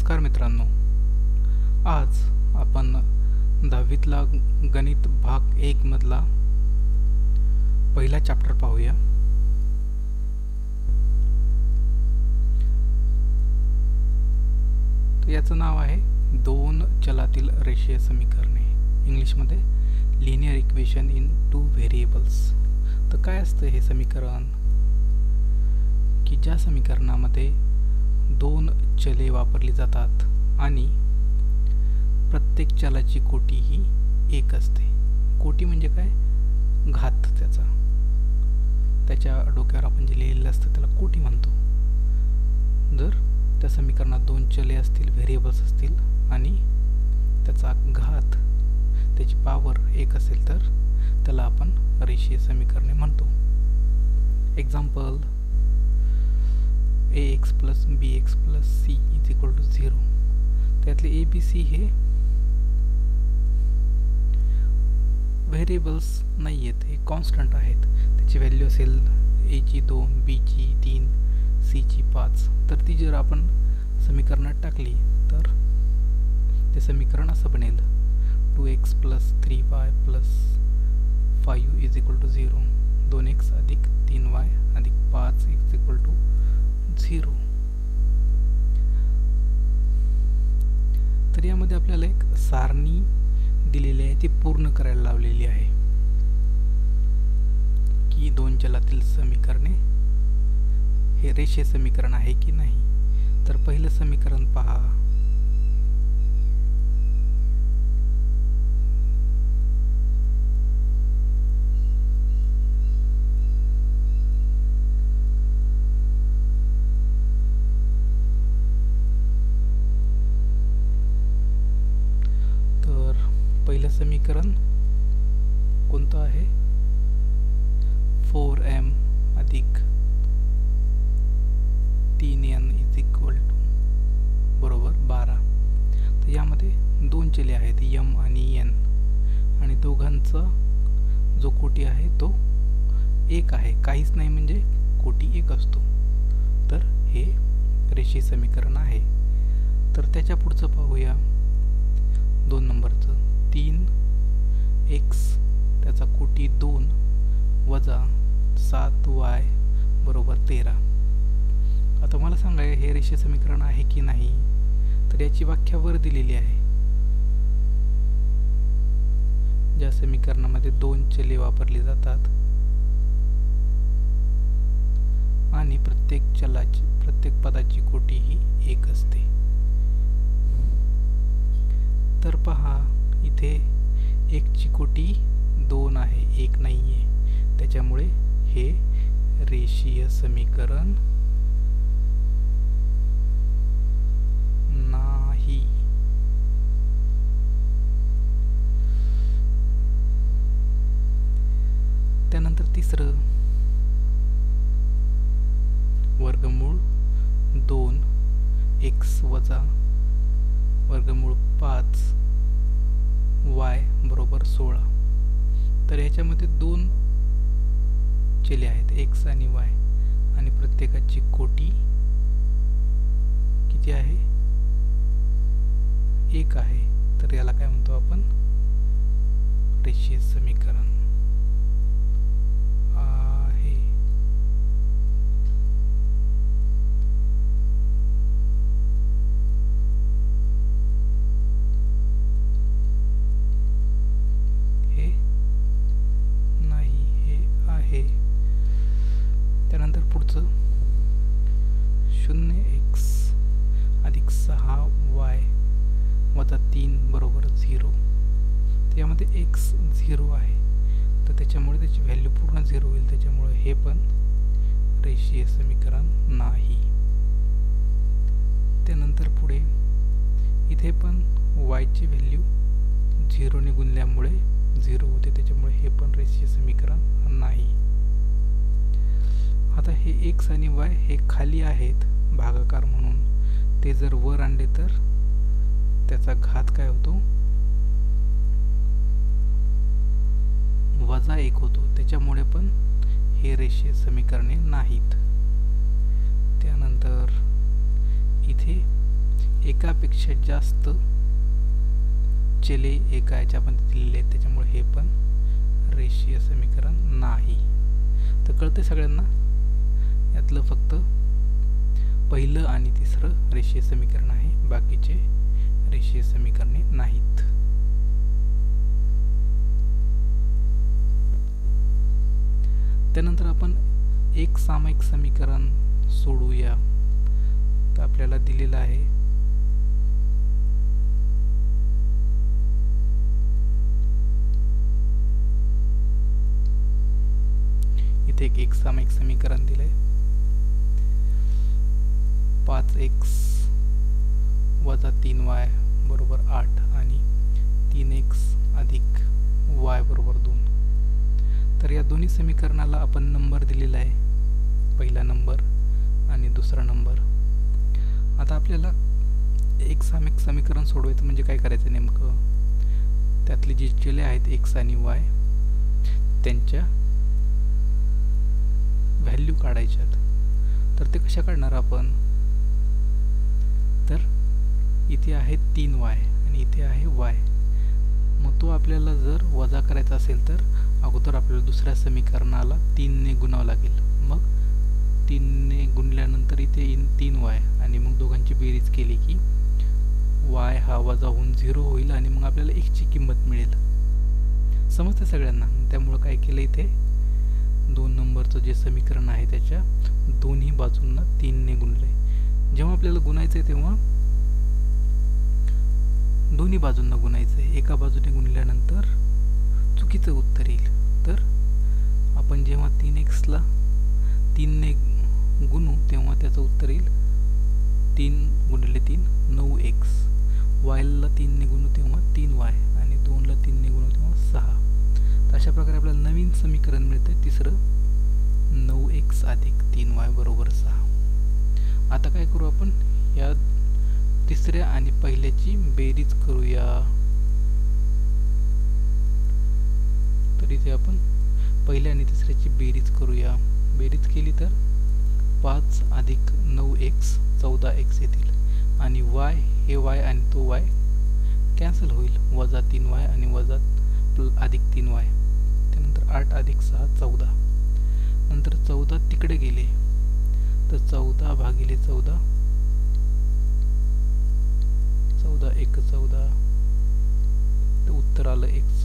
नमस्कार मित्रांनो, आज आपण 10वीतला गणित भाग 1 मधला पहिला चॅप्टर पाहूया. तर याचं नाव आहे दोन चलातील रेषीय समीकरणे, इंग्लिशमध्ये linear equation in two variables. तर काय असतं हे समीकरण की ज्या समीकरणामध्ये दोन चले वापरली जातात आणि प्रत्येक चलाची कोटी ही एक असते. कोटी म्हणजे काय? घात. त्याच्या डोक्यावर आपण जे लिहिलेलं असतं त्याला कोटी म्हणतो. जर त्या समीकरणात दोन चले असतील, व्हेरिएबल्स असतील आणि त्याचा घात, त्याची पॉवर एक असेल तर त्याला आपण रेषीय समीकरणे म्हणतो. Example, ax plus bx plus c is equal to 0. त्यातले a b c हे व्हेरिएबल्स नाही आहेत, हे कॉन्स्टंट आहेत. त्याची व्हॅल्यू असेल a ची 2, b ची 3, c ची 5. तर ती जर आपण समीकरणात टाकली तर ते समीकरण असं बनेल 2x plus 3y plus 5 is equal to 0. 2x अधिक 3y अधिक 5 is equal to 0. तर यामध्ये आपल्याला एक सारणी दिलेली आहे, ती पूर्ण करायला लावलेली आहे की दोन चलातील समीकरणे हे रेषीय समीकरण आहे की नाही. तर पहिलं समीकरण पहा. पहिलं समीकरण कोणतं आहे? 4m अधिक 3n इज इक्वल टू बरोबर 12. तर यामध्ये दोन चले आहेत, m आणि n, आणि दोघांचा जो कोटी आहे तो एक आहे. काहीच नाही म्हणजे कोटी एक असतो. तर हे रेषीय समीकरण आहे. तर त्याच्या पुढचं पाहूया, 2 नंबरचं. 3x त्याचा कोटी 2 वजा 7y बरोबर 13. आता मला सांगा, हे रेषीय समीकरण आहे की नाही. तर याची व्याख्या वर दिलेली आहे. ज्या समीकरणामध्ये दोन चले वापरली जातात आणि प्रत्येक पदाची कोटी ही एक असते. तर पहा, इथे एक ची कोटी 2 आहे, एक नाहीये. त्याच्यामुळे हे रेषीय समीकरण नाही. त्यानंतर तिसरं, वर्गमूळ 2x वजा वर्गमूळ 5 y बरोबर 16. तर याच्यामध्ये दोन चले आहेत, x आणि y, आणि प्रत्येकाची कोटी किती आहे? एक आहे. तर याला काय म्हणतो आपण? रेषीय समीकरण आहे. त्यानंतर पुढचं 0x अधिक 6y वजा 3 बरोबर 0. यामध्ये x 0 आहे, तर त्याच्यामुळे त्याची व्हॅल्यू पूर्ण 0 होईल. त्याच्यामुळे हे पण रेषीय समीकरण नाही. त्यानंतर पुढे इथे पण y ची व्हॅल्यू 0 ने गुणल्यामुळे 0 होते. त्याच्यामुळे हे पण रेषीय समीकरण नाही. आता हे x आणि y हे खाली आहेत भागाकार म्हणून. ते जर वर आणले तर त्याचा घात काय होतो? -1 होतो. त्याच्यामुळे पण हे रेषीय समीकरणे नाहीत. त्यानंतर इथे एकापेक्षा जास्त चले एका याच्यामध्ये दिलेले आहेत, त्याच्यामुळे हे पण रेषीय समीकरण नाही. तर कळते सगळ्यांना, यातलं फक्त पहिलं आणि तिसरं रेषीय समीकरण आहे, बाकीचे रेषीय समीकरणे नाहीत. त्यानंतर आपण एक सामायिक समीकरण सोडवूया. तर आपल्याला दिलेलं आहे इथे एक सामायिक समीकरण दिलंय. 5x - 3y = 8 आणि 3x + y = 2. तर या दोन्ही समीकरणाला आपण नंबर दिलेला आहे, पहिला नंबर आणि दुसरा नंबर. आता आपल्याला एक सामायिक समीकरण सोडवायचं म्हणजे काय करायचं नेमकं, त्यातली जी चले आहेत x आणि y त्यांच्या व्हॅल्यू काढायच्यात. तर ते कशा काढणार आपण, तर इथे आहे 3y आणि इथे आहे y. मग तो आपल्याला जर वजा करायचा असेल तर अगोदर आपल्याला दुसऱ्या समीकरणाला 3 ने गुणावं लागेल. मग 3 ने गुणल्यानंतर इथे येईल 3y आणि मग दोघांची बेरीज केली की y हा वजा होऊन 0 होईल आणि मग आपल्याला x ची किंमत मिळेल. समजते सगळ्यांना. त्यामुळे काय केलं, इथे 2 नंबरचं जे समीकरण आहे त्याच्या दोन्ही बाजूंना 3 ने गुणलंय. जेव्हा आपल्याला गुणायचं आहे तेव्हा दोन्ही बाजूंना गुणायचं आहे. एका बाजूने गुणल्यानंतर चुकीचं उत्तर येईल. तर आपण जेव्हा 3x ला 3 ने गुणू तेव्हा त्याचं उत्तर येईल 3 × 3 9x. y ला 3 ने गुणू तेव्हा 3y आणि 2 ला 3 ने गुणू तेव्हा 6. तर अशा प्रकारे आपल्याला नवीन समीकरण मिळतं तिसरं, 9x + 3y = 6. आता काय करू आपण, या तिसऱ्या आणि पहिल्याची बेरीज करूया. तर इथे आपण पहिल्या आणि तिसऱ्याची बेरीज करूया. बेरीज केली तर 5 + 9x 14x येतील आणि y हे y आणि तो y कॅन्सल होईल, -3y आणि +3y. त्यानंतर 8 + 6 14. नंतर 14 तिकडे गेले तर 14 / 14 14 × 1 = 14. तर उत्तर आलं x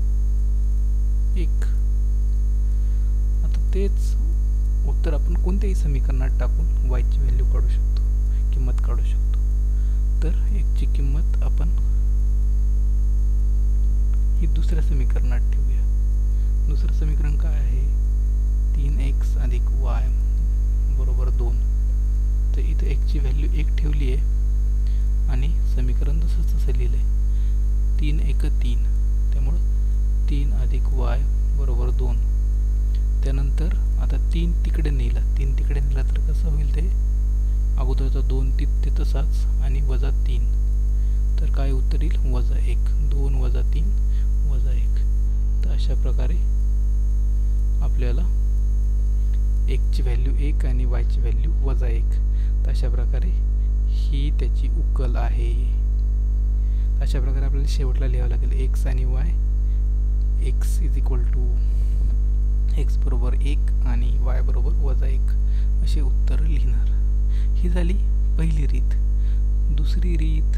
1. आता तेच उत्तर आपण कोणत्याही समीकरणात टाकून y ची व्हॅल्यू काढू शकतो, किंमत काढू शकतो. तर x ची किंमत आपण ही दुसऱ्या समीकरणात ठेवूया. दुसरं समीकरण काय आहे, 3x + y = 2. तर इथे x ची व्हॅल्यू 1 ठेवली आहे आणि समीकरण तसंच लिहिलंय 3 × 1 = 3. त्यामुळं 3 + y = 2. त्यानंतर आता 3 तिकडे नेला, 3 तिकडे नेला तर कसं होईल, ते अगोदरचा 2 ते तसाच आणि -3. तर काय उत्तर येईल, -1. 2 - 3 -1. तर अशा प्रकारे आपल्याला x ची व्हॅल्यू 1 आणि y ची व्हॅल्यू -1. तर अशा प्रकारे ही त्याची उकल आहे. अशा प्रकारे आपल्याला शेवटला लिहावं लागेल x आणि y. x = x = 1 आणि y = -1 असे उत्तर लिहिणार. ही झाली पहिली रीत. दुसरी रीत,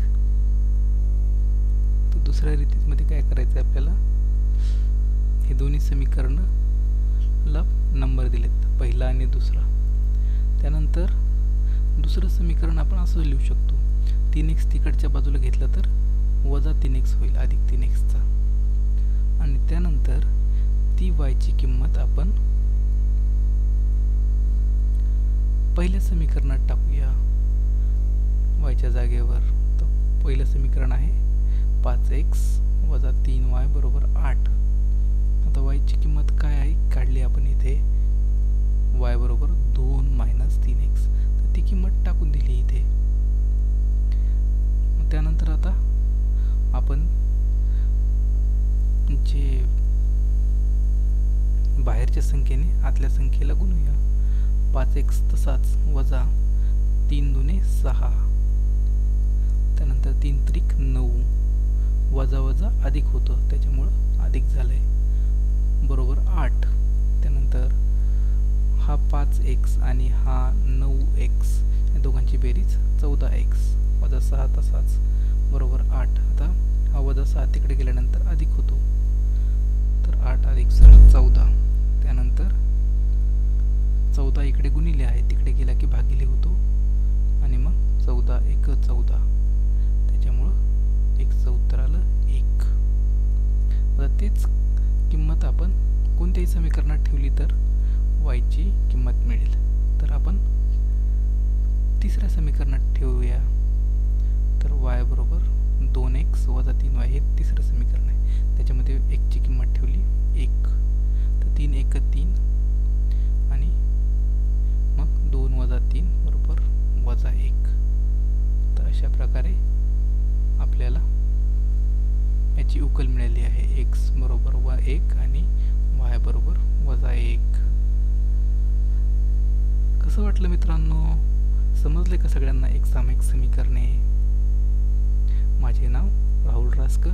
तर दुसऱ्या रीतीमध्ये काय करायचं आहे आपल्याला, हे दोन्ही समीकरणाला नंबर दिलेत, पहिला आणि दुसरा. त्यानंतर दुसरं समीकरण आपण असं लिहू शकतो, 3x तिकडच्या बाजूला घेतलं तर -3x होईल +3x चा. आणि त्यानंतर ती y ची किंमत आपण पहिल्या समीकरणात टाकूया y च्या जागेवर. तर पहिलं समीकरण आहे 5x - 3y = 8. आता y ची किंमत काय आहे काढली आपण इथे, y = 2 - 3x. तर ती किंमत टाकून दिली इथे. त्यानंतर आता आपण जे बाहेरच्या संख्येने आतल्या संख्येला गुणूया. 5x तसाच -3 × 2 = 6. त्यानंतर 3 त्रिक 9, वजा वजा अधिक होतं त्याच्यामुळं अधिक झालं आहे, बरोबर 8. त्यानंतर हा 5x आणि हा 9x, या दोघांची बेरीज 14x, वजा 6 तसाच, बरोबर 8. आता हा वजा 6 तिकडे गेल्यानंतर अधिक होतो, तर 8 अधिक 6 14. त्यानंतर 14 इकडे गुणिले आहे, तिकडे गेला की भागिले होतो आणि मग 14 1 14, त्याच्यामुळं 1चं उत्तर आलं 1. आता तेच किंमत आपण कोणत्याही समीकरणात ठेवली तर y ची किंमत मिळेल. तर आपण तिसऱ्या समीकरणात ठेवूया. तर y बरोबर 2x वजा 3y हे तिसरं समीकरण आहे. त्याच्यामध्ये x ची किंमत ठेवली 1, तर 3 1 3 आणि मग 2 वजा 3 बरोबर वजा 1. तर अशा प्रकारे आपल्याला याची उकल मिळाली आहे. x बरोबर 1 आणि y बरोबर वजा 1. कसं वाटलं मित्रांनो? समजले का सगळ्यांना एक सामायिक समीकरणे? माझे नाव राहुल रासकर.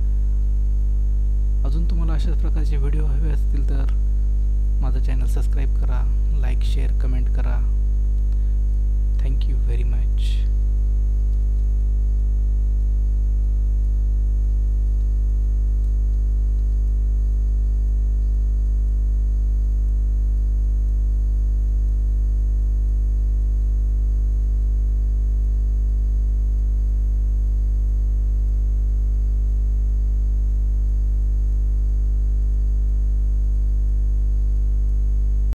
अजून तुम्हाला अशाच प्रकारचे व्हिडिओ हवे असतील तर माझा चॅनल सबस्क्राईब करा, लाईक शेअर कमेंट करा. Thank you very much.